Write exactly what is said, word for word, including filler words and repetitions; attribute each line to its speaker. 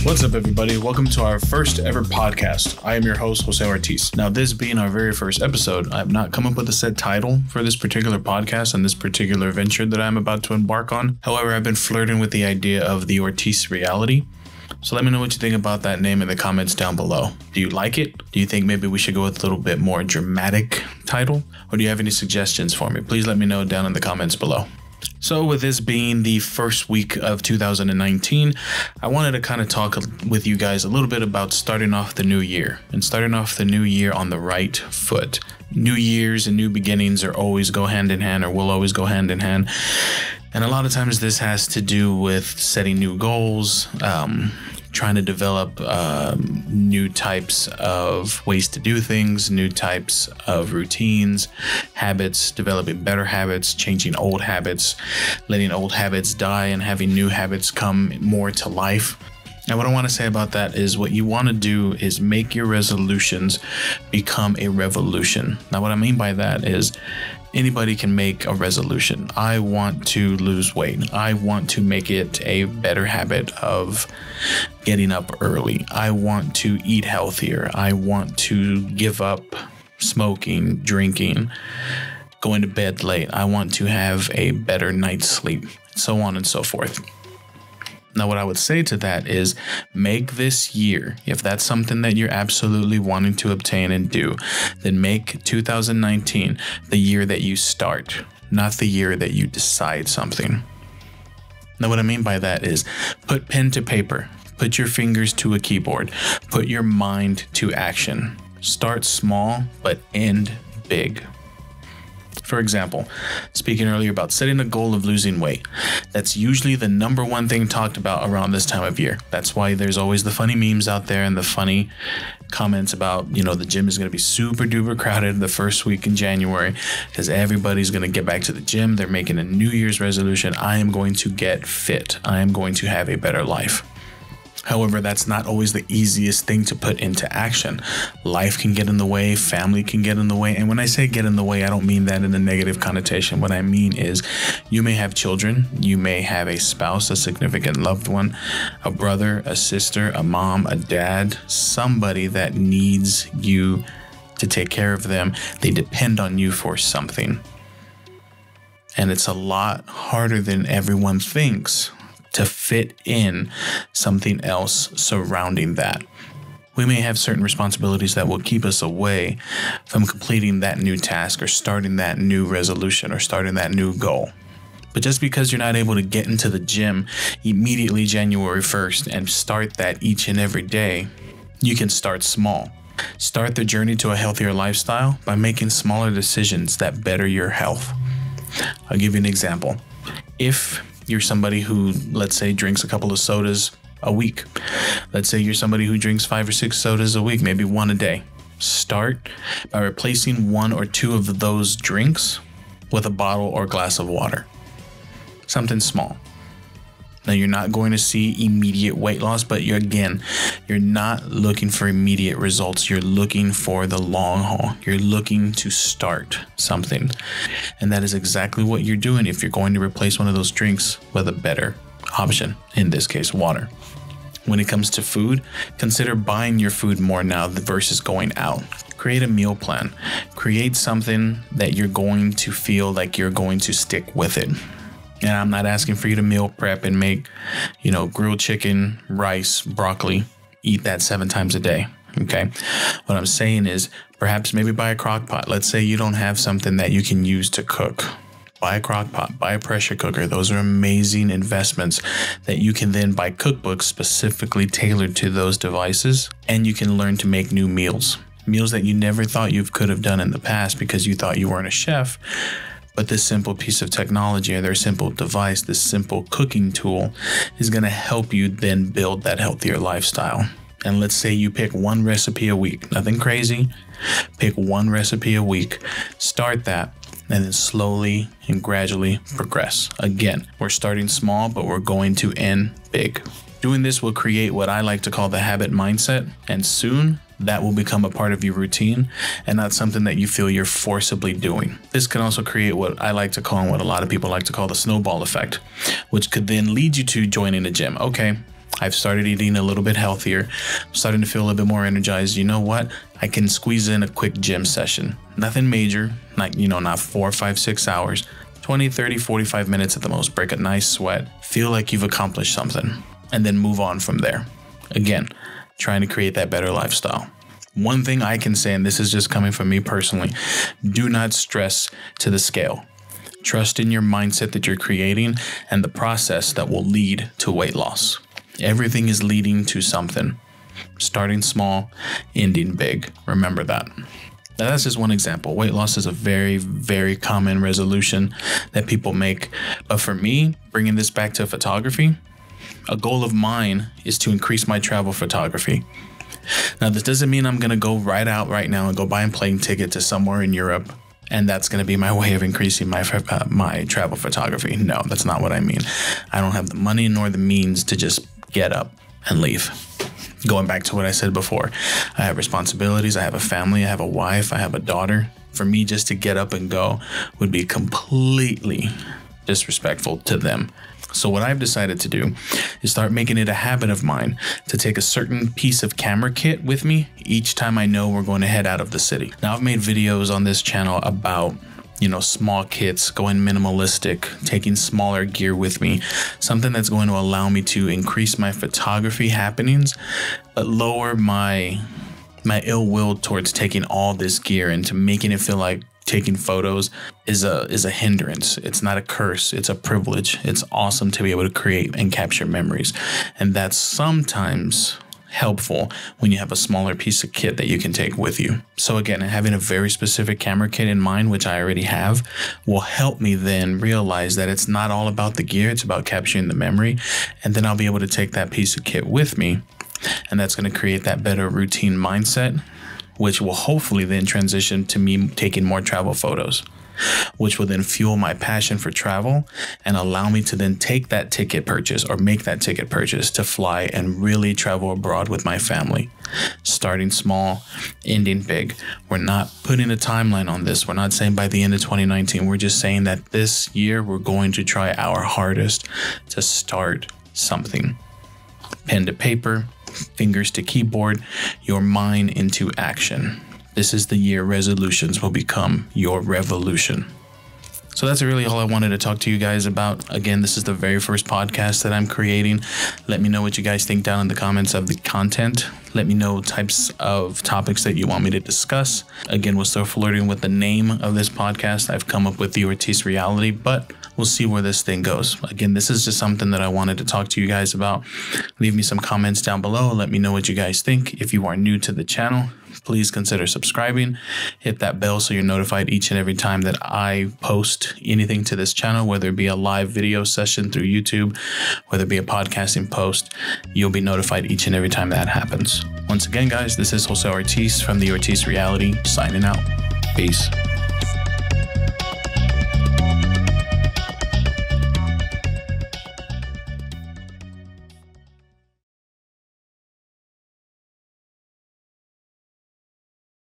Speaker 1: What's up, everybody? Welcome to our first ever podcast. I am your host, Jose Ortiz. Now, this being our very first episode, I've not come up with a set title for this particular podcast and this particular venture that I'm about to embark on. However, I've been flirting with the idea of the Ortiz reality. So let me know what you think about that name in the comments down below. Do you like it? Do you think maybe we should go with a little bit more dramatic title? Or do you have any suggestions for me? Please let me know down in the comments below. So with this being the first week of two thousand nineteen, I wanted to kind of talk with you guys a little bit about starting off the new year and starting off the new year on the right foot. New years and new beginnings are always go hand in hand, or will always go hand in hand. And a lot of times this has to do with setting new goals, um, trying to develop um, new types of ways to do things, new types of routines, habits, developing better habits, changing old habits, letting old habits die and having new habits come more to life. And what I want to say about that is what you want to do is make your resolutions become a revolution. Now, what I mean by that is anybody can make a resolution. I want to lose weight. I want to make it a better habit of getting up early. I want to eat healthier. I want to give up smoking, drinking, going to bed late. I want to have a better night's sleep, so on and so forth. Now, what I would say to that is make this year, if that's something that you're absolutely wanting to obtain and do, then make two thousand nineteen the year that you start, not the year that you decide something. Now, what I mean by that is put pen to paper, put your fingers to a keyboard, put your mind to action. Start small, but end big. For example, speaking earlier about setting a goal of losing weight, that's usually the number one thing talked about around this time of year. That's why there's always the funny memes out there and the funny comments about, you know, the gym is going to be super duper crowded the first week in January because everybody's going to get back to the gym. They're making a New Year's resolution. I am going to get fit. I am going to have a better life. However, that's not always the easiest thing to put into action. Life can get in the way, family can get in the way. And when I say get in the way, I don't mean that in a negative connotation. What I mean is you may have children, you may have a spouse, a significant loved one, a brother, a sister, a mom, a dad, somebody that needs you to take care of them. They depend on you for something. And it's a lot harder than everyone thinks to fit in something else surrounding that. We may have certain responsibilities that will keep us away from completing that new task or starting that new resolution or starting that new goal. But just because you're not able to get into the gym immediately January first and start that each and every day, you can start small. Start the journey to a healthier lifestyle by making smaller decisions that better your health. I'll give you an example. If you're somebody who, let's say, drinks a couple of sodas a week. Let's say you're somebody who drinks five or six sodas a week, maybe one a day. Start by replacing one or two of those drinks with a bottle or glass of water. Something small. Now, you're not going to see immediate weight loss, but you're, again, you're not looking for immediate results. You're looking for the long haul. You're looking to start something. And that is exactly what you're doing if you're going to replace one of those drinks with a better option, in this case, water. When it comes to food, consider buying your food more now versus going out. Create a meal plan. Create something that you're going to feel like you're going to stick with it. And I'm not asking for you to meal prep and make, you know, grilled chicken, rice, broccoli, eat that seven times a day. Okay. What I'm saying is perhaps maybe buy a crock pot. Let's say you don't have something that you can use to cook. Buy a crock pot, buy a pressure cooker. Those are amazing investments that you can then buy cookbooks specifically tailored to those devices. And you can learn to make new meals, meals that you never thought you could have done in the past because you thought you weren't a chef. But this simple piece of technology or their simple device, this simple cooking tool is going to help you then build that healthier lifestyle. And let's say you pick one recipe a week, nothing crazy. Pick one recipe a week, start that, and then slowly and gradually progress. Again, we're starting small, but we're going to end big. Doing this will create what I like to call the habit mindset, and soon that will become a part of your routine and not something that you feel you're forcibly doing. This can also create what I like to call and what a lot of people like to call the snowball effect, which could then lead you to joining a gym. Okay, I've started eating a little bit healthier, starting to feel a little bit more energized. You know what? I can squeeze in a quick gym session. Nothing major, not, you know, not four, five, six hours, twenty, thirty, forty-five minutes at the most. Break a nice sweat, feel like you've accomplished something, and then move on from there. Again, trying to create that better lifestyle. One thing I can say, and this is just coming from me personally, do not stress to the scale. Trust in your mindset that you're creating and the process that will lead to weight loss. Everything is leading to something. Starting small, ending big. Remember that. Now, that's just one example. Weight loss is a very, very common resolution that people make. But for me, bringing this back to photography, a goal of mine is to increase my travel photography. Now, this doesn't mean I'm going to go right out right now and go buy a plane ticket to somewhere in Europe, and that's going to be my way of increasing my uh, my travel photography. No, that's not what I mean. I don't have the money nor the means to just get up and leave. Going back to what I said before, I have responsibilities. I have a family. I have a wife. I have a daughter. For me, just to get up and go would be completely disrespectful to them. So what I've decided to do is start making it a habit of mine to take a certain piece of camera kit with me each time I know we're going to head out of the city. Now, I've made videos on this channel about, you know, small kits, going minimalistic, taking smaller gear with me, something that's going to allow me to increase my photography happenings, but lower my my ill will towards taking all this gear and to making it feel like taking photos is a is a hindrance. It's not a curse. It's a privilege. It's awesome to be able to create and capture memories. And that's sometimes helpful when you have a smaller piece of kit that you can take with you. So again, having a very specific camera kit in mind, which I already have, will help me then realize that it's not all about the gear. It's about capturing the memory. And then I'll be able to take that piece of kit with me. And that's going to create that better routine mindset, which will hopefully then transition to me taking more travel photos, which will then fuel my passion for travel and allow me to then take that ticket purchase or make that ticket purchase to fly and really travel abroad with my family. Starting small, ending big. We're not putting a timeline on this. We're not saying by the end of twenty nineteen. We're just saying that this year we're going to try our hardest to start something. Pen to paper, fingers to keyboard, your mind into action. This is the year resolutions will become your revolution. So that's really all I wanted to talk to you guys about. Again, this is the very first podcast that I'm creating. Let me know what you guys think down in the comments of the content. Let me know types of topics that you want me to discuss. Again, we're still flirting with the name of this podcast. I've come up with the Ortiz Reality, but we'll see where this thing goes. Again, this is just something that I wanted to talk to you guys about. Leave me some comments down below. Let me know what you guys think. If you are new to the channel, please consider subscribing. Hit that bell so you're notified each and every time that I post anything to this channel, whether it be a live video session through YouTube, whether it be a podcasting post. You'll be notified each and every time that happens. Once again, guys, this is Jose Ortiz from the Ortiz Reality, signing out. Peace.